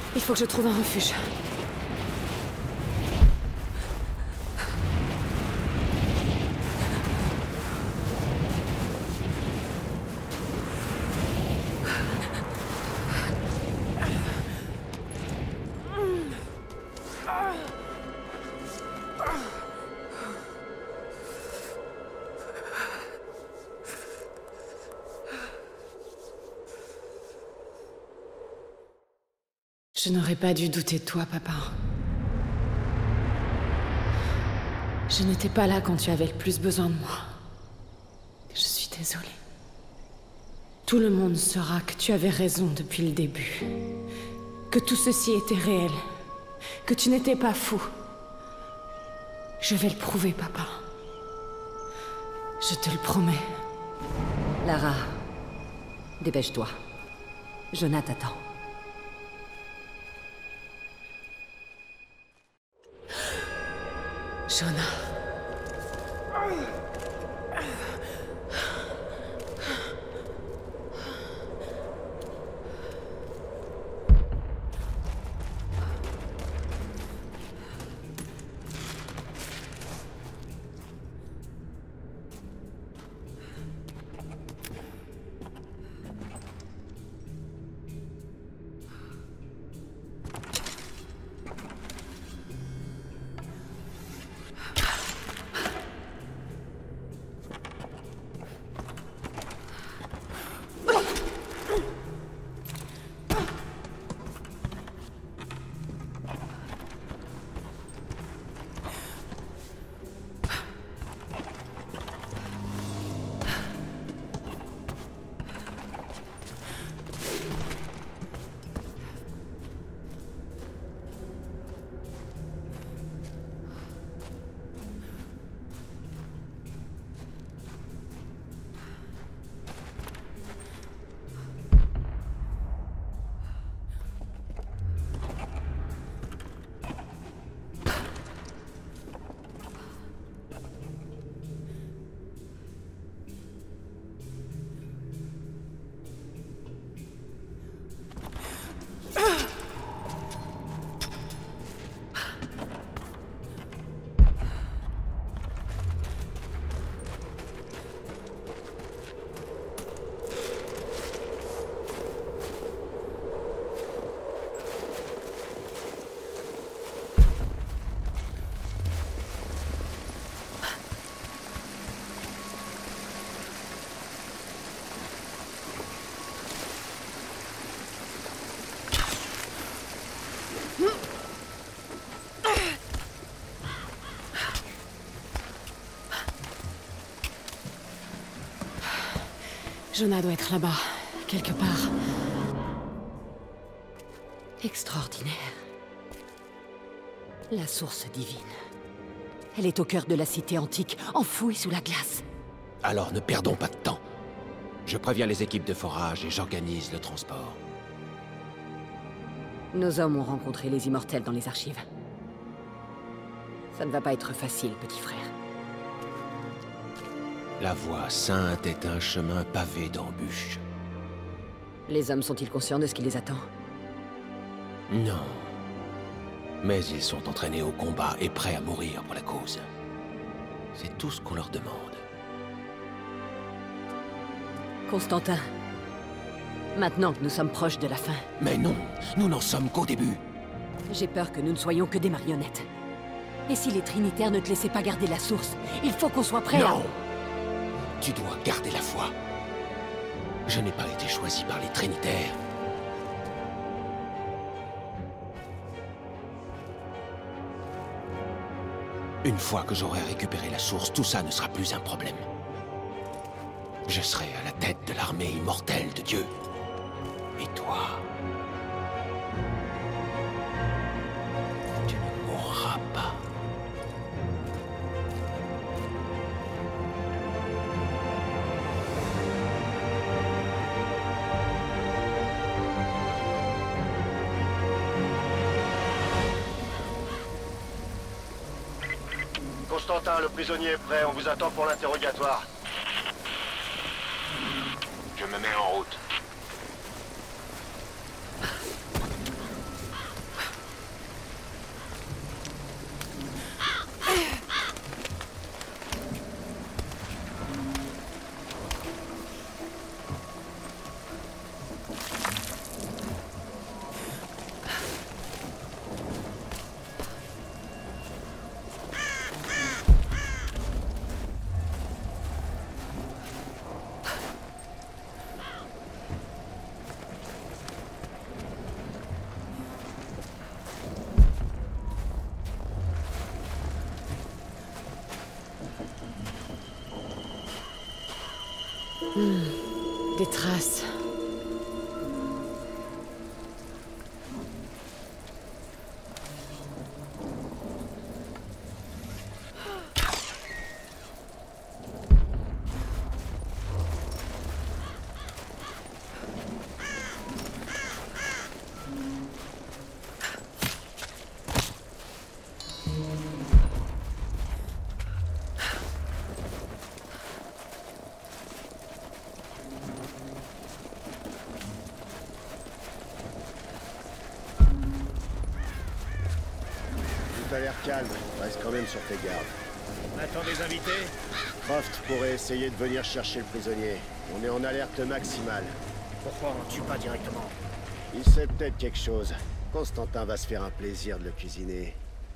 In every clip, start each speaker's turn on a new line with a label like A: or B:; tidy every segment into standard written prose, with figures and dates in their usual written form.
A: Il faut que je trouve un refuge. Je n'aurais pas dû douter de toi, papa. Je n'étais pas là quand tu avais le plus besoin de moi. Je suis désolée. Tout le monde saura que tu avais raison depuis le début. Que tout ceci était réel. Que tu n'étais pas fou. Je vais le prouver, papa. Je te le promets.
B: Lara, dépêche-toi. Jonah t'attend.
A: Jonah. Jonah doit être là-bas, quelque part.
B: Extraordinaire. La source divine. Elle est au cœur de la cité antique, enfouie sous la glace.
C: Alors ne perdons pas de temps. Je préviens les équipes de forage et j'organise le transport.
B: Nos hommes ont rencontré les immortels dans les archives. Ça ne va pas être facile, petit frère.
C: La voie sainte est un chemin pavé d'embûches.
B: Les hommes sont-ils conscients de ce qui les attend?
C: Non. Mais ils sont entraînés au combat et prêts à mourir pour la cause. C'est tout ce qu'on leur demande.
B: Constantin, maintenant que nous sommes proches de la fin...
C: Mais non, nous n'en sommes qu'au début.
B: J'ai peur que nous ne soyons que des marionnettes. Et si les Trinitaires ne te laissaient pas garder la source, il faut qu'on soit prêt à...
C: Non! Tu dois garder la foi. Je n'ai pas été choisi par les Trinitaires. Une fois que j'aurai récupéré la source, tout ça ne sera plus un problème. Je serai à la tête de l'armée immortelle de Dieu. Et toi... tu ne mourras pas.
D: Constantin, le prisonnier est prêt, on vous attend pour l'interrogatoire.
E: Je me mets en route.
A: Des traces.
E: Tout a l'air calme, reste quand même sur tes gardes.
F: On attend des invités?
E: Croft pourrait essayer de venir chercher le prisonnier. On est en alerte maximale.
F: Pourquoi on ne tue pas directement?
E: Il sait peut-être quelque chose. Constantin va se faire un plaisir de le cuisiner.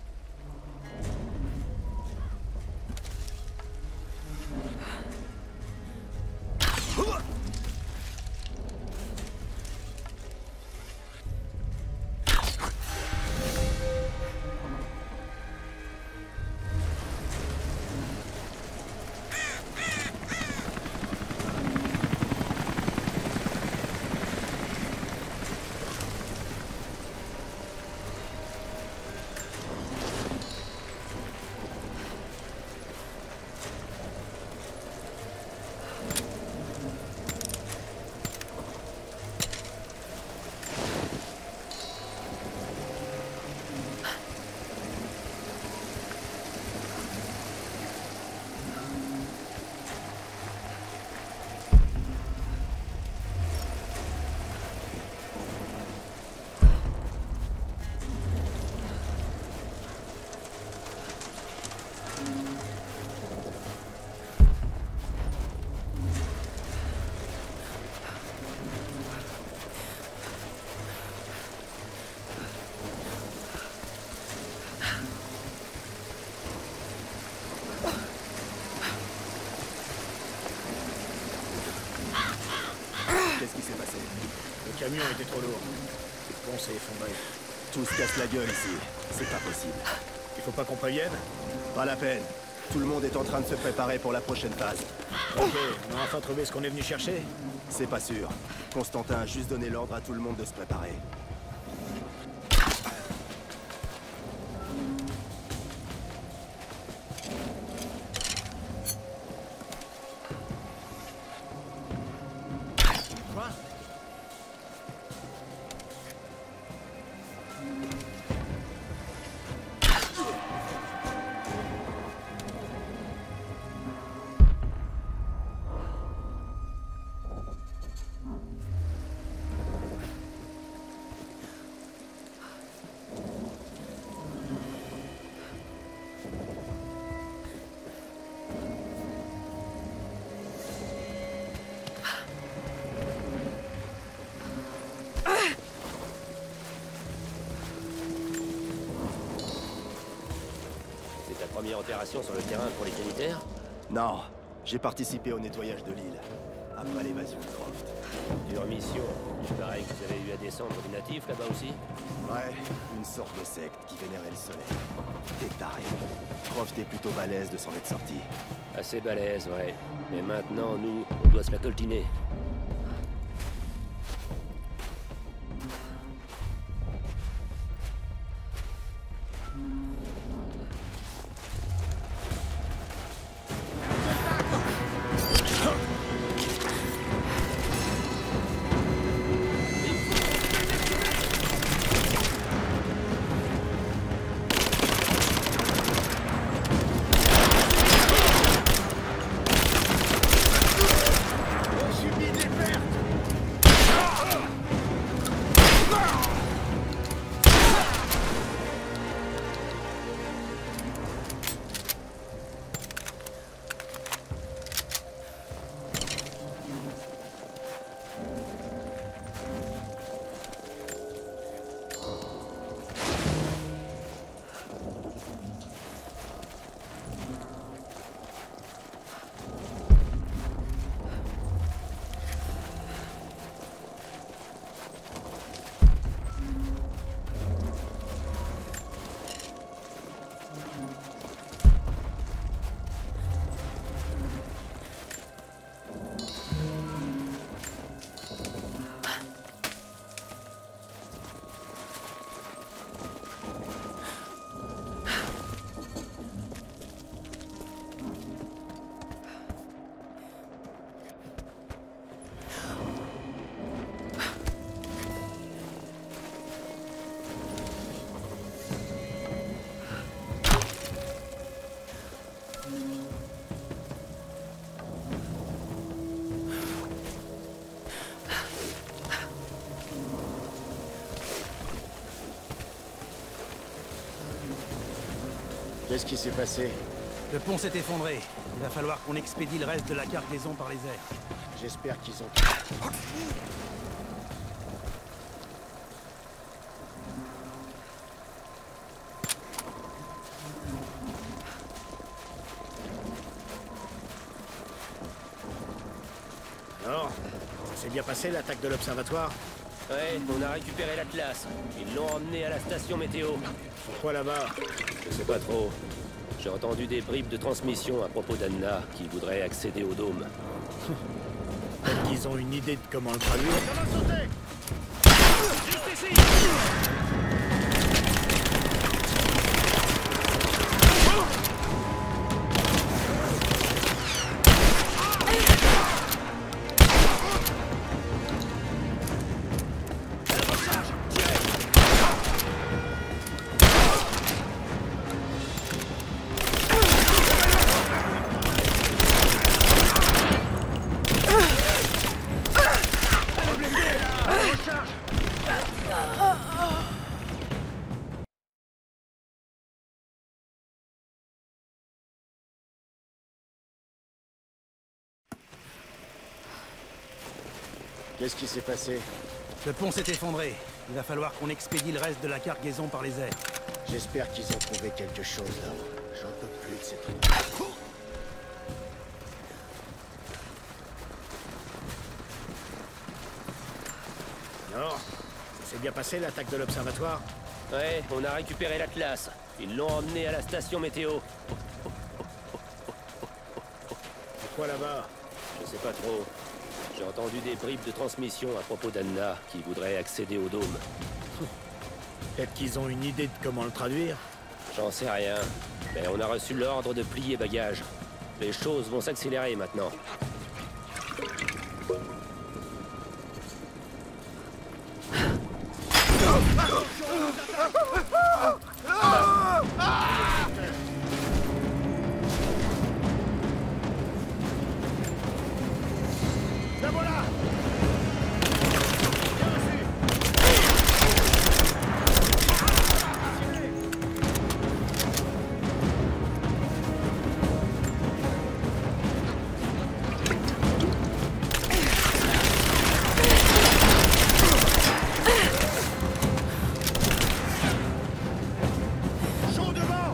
F: Qu'est-ce qui s'est passé? Le camion était trop lourd. Le pont s'est effondré.
G: Tout se casse la gueule ici. C'est pas possible.
F: Il faut pas qu'on prévienne?
G: Pas la peine. Tout le monde est en train de se préparer pour la prochaine phase.
F: Ok, on a enfin trouvé ce qu'on est venu chercher?
G: C'est pas sûr. Constantin a juste donné l'ordre à tout le monde de se préparer.
F: Quoi?
H: C'est ta première opération sur le terrain pour les Trinitaires?
G: Non, j'ai participé au nettoyage de l'île. Après l'évasion de Croft.
H: Dure mission. Il paraît que vous avez eu à descendre des natifs là-bas aussi?
G: Ouais, une sorte de secte qui vénérait le soleil. Des tarés. Croft est plutôt balèze de s'en être sorti.
H: Assez balèze, ouais. Mais maintenant, nous, on doit se la coltiner.
E: On subit Qu'est-ce qui s'est passé?
F: Le pont s'est effondré. Il va falloir qu'on expédie le reste de la cargaison par les airs.
E: J'espère qu'ils ont...
F: Alors, ça s'est bien passé l'attaque de l'observatoire?
H: Ouais, on a récupéré l'Atlas. Ils l'ont emmené à la station météo.
F: Pourquoi là-bas?
H: Je sais pas trop. J'ai entendu des bribes de transmission à propos d'Anna, qui voudrait accéder au dôme.
F: Peut-être qu'ils ont une idée de comment le traduire. Ça va sauter! Juste ici!
E: Qu'est-ce qui s'est passé?
F: Le pont s'est effondré. Il va falloir qu'on expédie le reste de la cargaison par les airs.
E: J'espère qu'ils ont trouvé quelque chose là. J'en peux plus de cette...
F: Alors, ça s'est bien passé l'attaque de l'observatoire?
H: Ouais, on a récupéré l'Atlas. Ils l'ont emmené à la station météo.
F: Pourquoi là-bas?
H: Je sais pas trop. J'ai entendu des bribes de transmission à propos d'Anna, qui voudrait accéder au dôme.
F: Peut-être qu'ils ont une idée de comment le traduire.
H: J'en sais rien. Mais on a reçu l'ordre de plier bagages. Les choses vont s'accélérer maintenant.
F: La voilà! Chaud devant!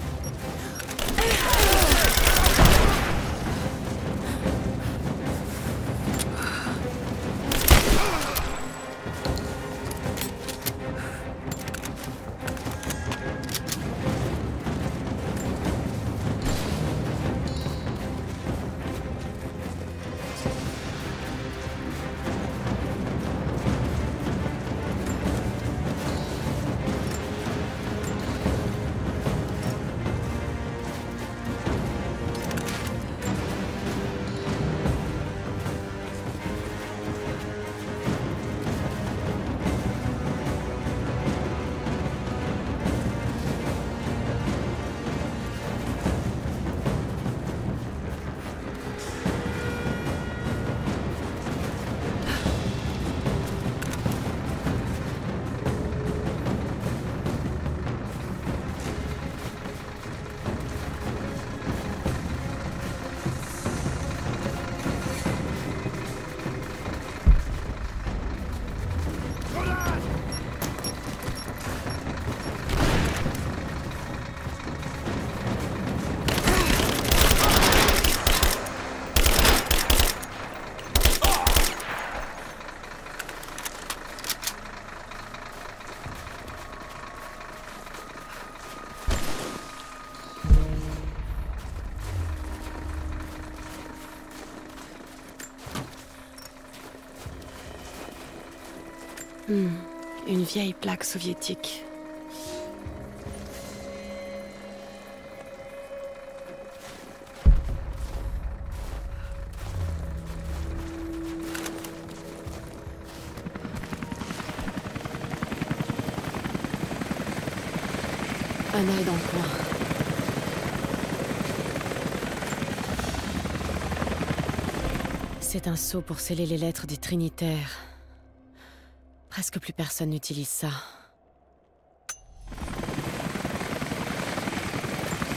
A: Une vieille plaque soviétique. Anna est dans le coin. C'est un sceau pour sceller les lettres des Trinitaires. Presque plus personne n'utilise ça.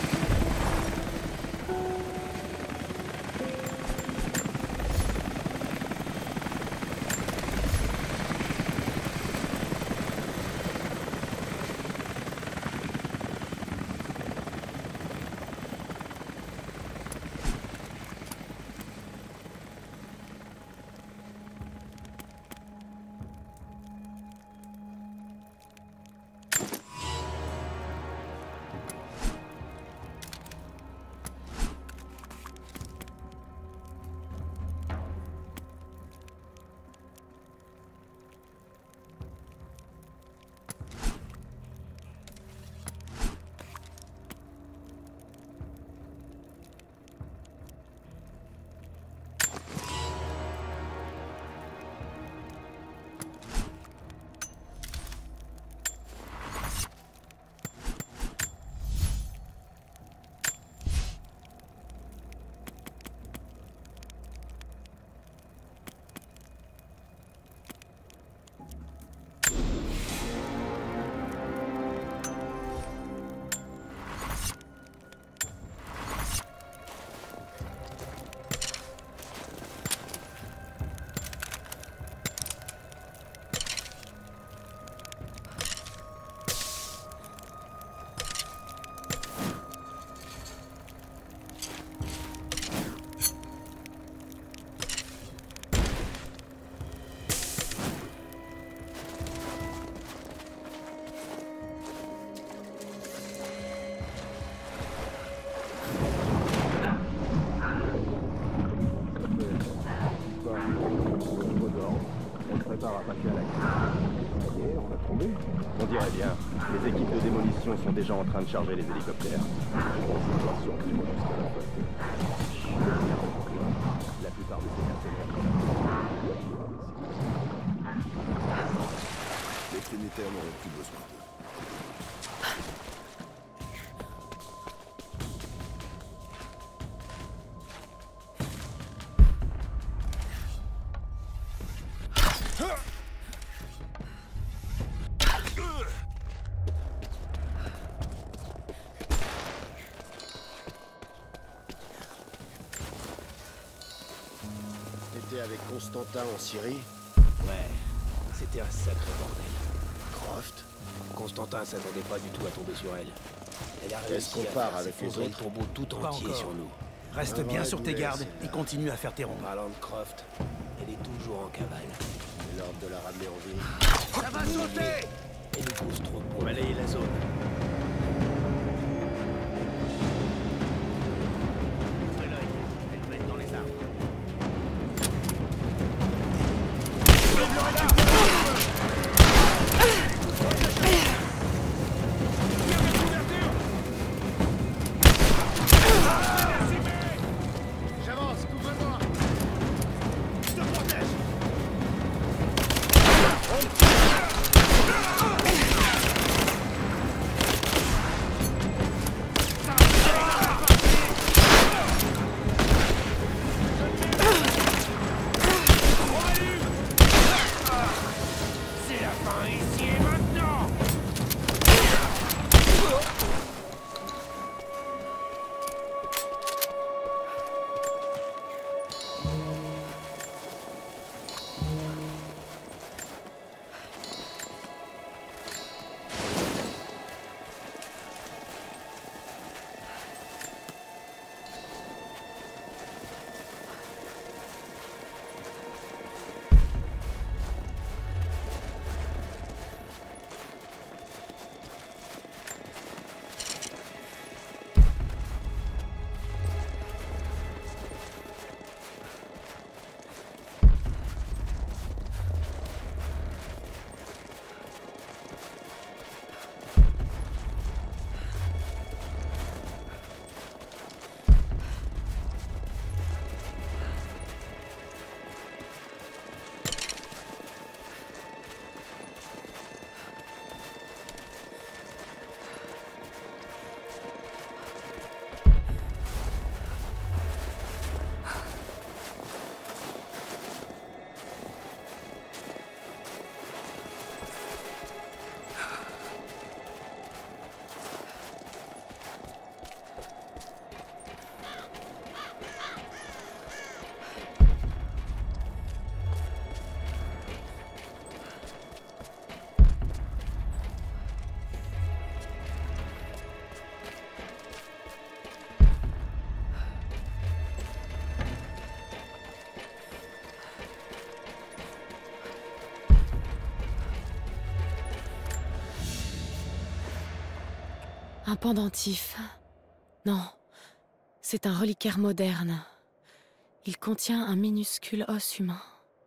G: passer à l'action. Ok, on va tomber. On dirait bien. Les équipes de démolition sont déjà en train de charger les hélicoptères. On va survivre jusqu'à la fin. La plupart de ces mercenaires. Les Trinitaires n'auront plus besoin d'eux.
E: T'étais avec Constantin en Syrie?
H: Ouais, c'était un sacré bordel.
E: Croft?
H: Constantin s'attendait pas du tout à tomber sur elle. Elle a
E: Est-ce
H: réussi
E: qu'on
H: à
E: part
H: faire
E: avec les
H: s'effondrer le
E: autres?
H: tombeau tout
F: Pas
H: entier
F: encore.
H: sur nous.
F: Reste
E: Un
F: bien
E: vrai
F: sur tes
E: boulet,
F: gardes
E: celle-là.
F: et continue à faire tes ronds.
H: Parlant de Croft, elle est toujours en cavale.
E: L'ordre de la ramener en vie.
F: Ça va sauter!
H: Elle nous cause trop de
F: Pour
H: problèmes.
F: balayer la zone. Ouvrez l'œil. Elle doit être dans les arbres.
E: J'avance, couvre-moi!
F: Je te protège! C'est la fin ici et maintenant!
A: Un pendentif. Non, c'est un reliquaire moderne. Il contient un minuscule os humain.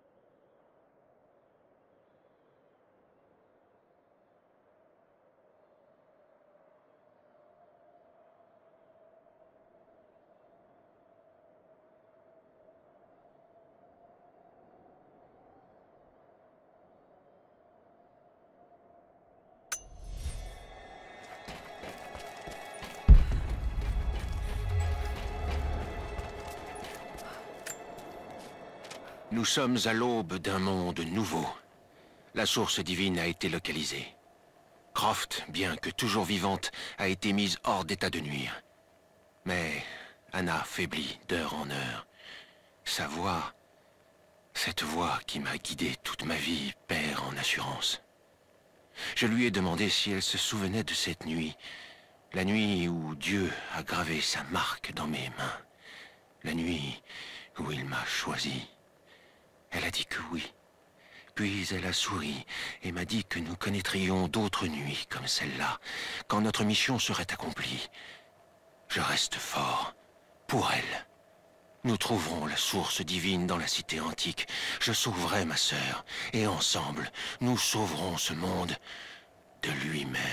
C: Nous sommes à l'aube d'un monde nouveau. La source divine a été localisée. Croft, bien que toujours vivante, a été mise hors d'état de nuire. Mais Anna faiblit d'heure en heure. Sa voix, cette voix qui m'a guidé toute ma vie, perd en assurance. Je lui ai demandé si elle se souvenait de cette nuit. La nuit où Dieu a gravé sa marque dans mes mains. La nuit où il m'a choisi. Elle a dit que oui. Puis elle a souri et m'a dit que nous connaîtrions d'autres nuits comme celle-là, quand notre mission serait accomplie. Je reste fort pour elle. Nous trouverons la source divine dans la cité antique. Je sauverai ma sœur, et ensemble, nous sauverons ce monde de lui-même.